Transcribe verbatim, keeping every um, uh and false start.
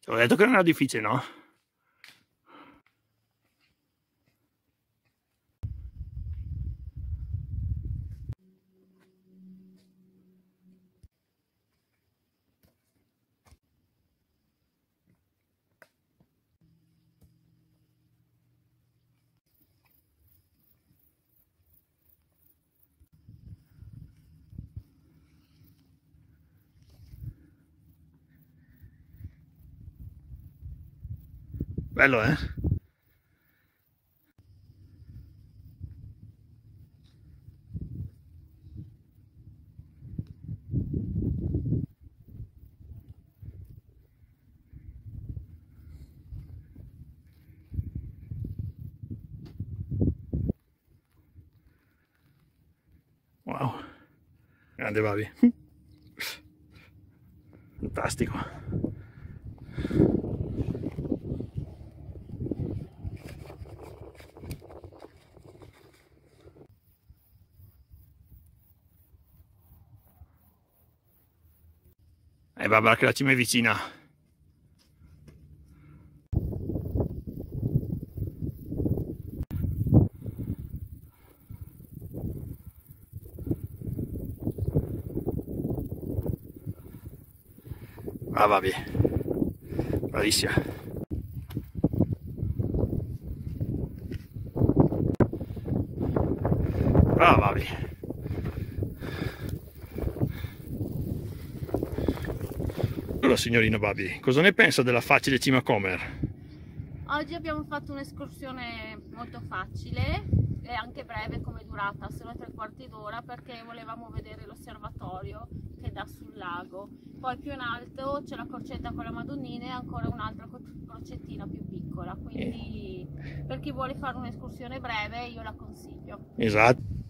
Ti ho detto che non era difficile, no? Bello, eh? Wow, grande Babi. Fantastico. E Barbara che la cima è vicina. Ah, Babi, bravissima. Brava Babi. Allora, signorina Babi, cosa ne pensa della facile cima Comer? Oggi abbiamo fatto un'escursione molto facile e anche breve come durata, solo tre quarti d'ora, perché volevamo vedere l'osservatorio che dà sul lago. Poi più in alto c'è la crocetta con la Madonnina e ancora un'altra crocettina più piccola, quindi per chi vuole fare un'escursione breve io la consiglio. Esatto.